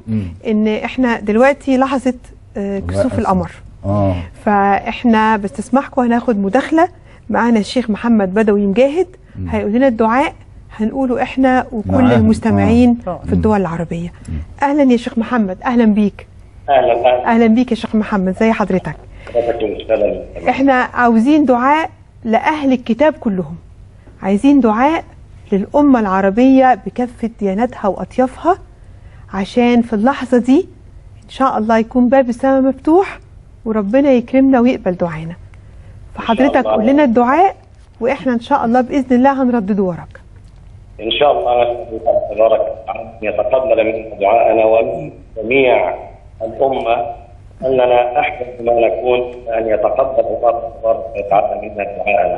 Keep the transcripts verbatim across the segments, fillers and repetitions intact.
ان احنا دلوقتي لحظه كسوف القمر. اه فاحنا باستسماحكم هناخد مداخله معانا الشيخ محمد بدوي مجاهد، هيقول لنا الدعاء هنقوله احنا وكل المستمعين آه. في الدول العربيه. اهلا يا شيخ محمد، اهلا بيك. اهلا اهلا اهلا بيك يا شيخ محمد، زي حضرتك؟ احنا عاوزين دعاء لاهل الكتاب كلهم، عايزين دعاء للامه العربيه بكافه دياناتها واطيافها، عشان في اللحظه دي ان شاء الله يكون باب السماء مفتوح وربنا يكرمنا ويقبل دعانا. فحضرتك قول لنا الدعاء واحنا ان شاء الله باذن الله هنردده وراك. ان شاء الله نسال الله تبارك وتعالى ان يتقبل منا دعاءنا ومن جميع الامه، اننا احسن ما نكون ان يتقبل الله تبارك وتعالى منا دعاءنا.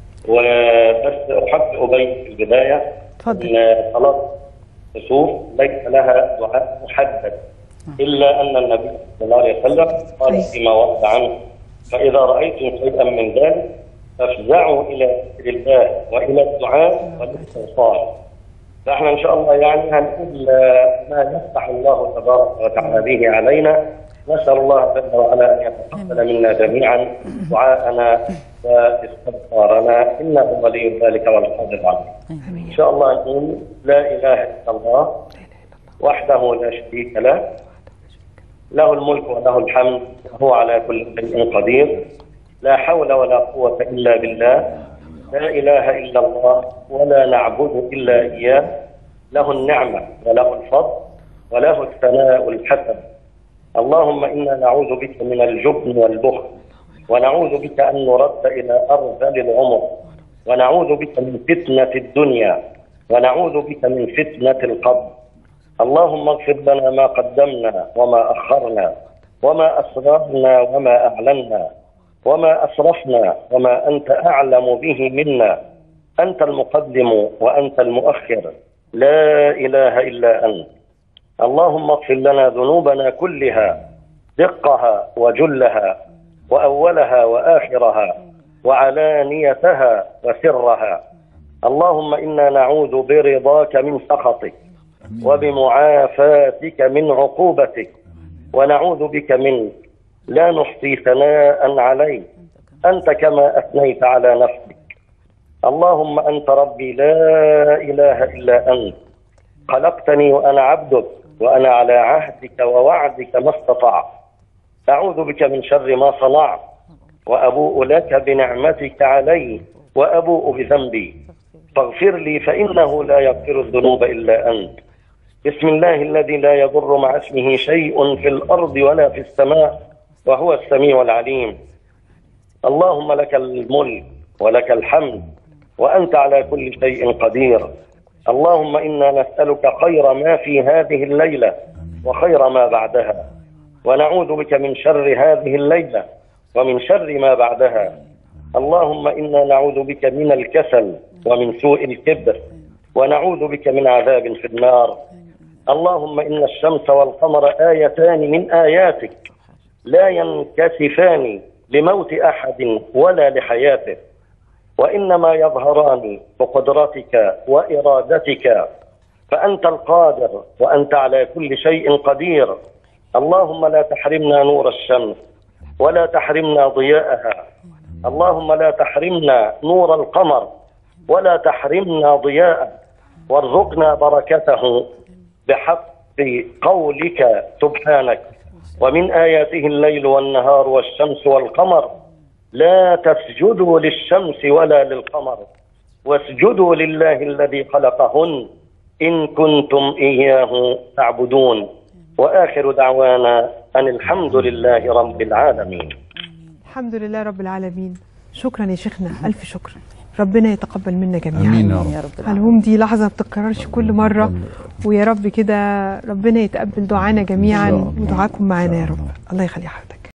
وبس احب ابين في البدايه اتفضل. ان صلاه الكسوف ليس لها دعاء محدد، الا ان النبي صلى الله عليه وسلم قال فيما ورد عنه: فاذا رايتم شيئا من ذلك فافزعوا الى ذكر الله والى الدعاء والاستغفار. فاحنا ان شاء الله يعني هنقول ما يفتح الله تبارك وتعالى به علينا. نسال الله جل وعلا ان يتقبل منا جميعا دعاءنا واستغفارنا، انه ولي ذلك والقادر عليه. ان شاء الله نقول: لا اله الا الله وحده لا شريك له، له الملك وله الحمد وهو على كل شيء قدير، لا حول ولا قوة إلا بالله، لا إله إلا الله ولا نعبد إلا إياه، له النعمة وله الفضل وله الثناء الحسن. اللهم إنا نعوذ بك من الجبن والبخل، ونعوذ بك أن نرد إلى أرذل العمر، ونعوذ بك من فتنة الدنيا، ونعوذ بك من فتنة القبر. اللهم اغفر لنا ما قدمنا وما أخرنا وما أسررنا وما أعلنا وما أسرفنا وما أنت أعلم به منا. أنت المقدم وأنت المؤخر، لا إله إلا أنت. اللهم اغفر لنا ذنوبنا كلها، دقها وجلها وأولها وآخرها وعلانيتها وسرها. اللهم إنا نعوذ برضاك من سخطك وبمعافاتك من عقوبتك، ونعوذ بك منك لا نحصي ثناء عليك أنت كما أثنيت على نفسك. اللهم أنت ربي لا إله إلا أنت، خلقتني وأنا عبدك وأنا على عهدك ووعدك ما استطعت. أعوذ بك من شر ما صنعت، وأبوء لك بنعمتك علي وأبوء بذنبي، فاغفر لي فإنه لا يغفر الذنوب إلا أنت. بسم الله الذي لا يضر مع اسمه شيء في الأرض ولا في السماء وهو السميع العليم. اللهم لك الملك ولك الحمد وأنت على كل شيء قدير. اللهم إنا نسألك خير ما في هذه الليلة وخير ما بعدها، ونعوذ بك من شر هذه الليلة ومن شر ما بعدها. اللهم إنا نعوذ بك من الكسل ومن سوء الكبر، ونعوذ بك من عذاب في النار. اللهم إن الشمس والقمر آيتان من آياتك لا ينكسفان لموت أحد ولا لحياته، وإنما يظهران بقدرتك وإرادتك، فأنت القادر وأنت على كل شيء قدير. اللهم لا تحرمنا نور الشمس ولا تحرمنا ضياءها. اللهم لا تحرمنا نور القمر ولا تحرمنا ضياءه، وارزقنا بركته بحق قولك سبحانك: ومن آياته الليل والنهار والشمس والقمر لا تسجدوا للشمس ولا للقمر واسجدوا لله الذي خلقهن إن كنتم إياه تعبدون. وآخر دعوانا أن الحمد لله رب العالمين. الحمد لله رب العالمين. شكرا يا شيخنا، ألف شكر. ربنا يتقبل منا جميعا. امين يا رب. الهوم دي لحظه ما بتتكررش كل مره، ويا رب كده ربنا يتقبل دعانا جميعا ودعاكم معانا يا رب. الله يخلي حضرتك.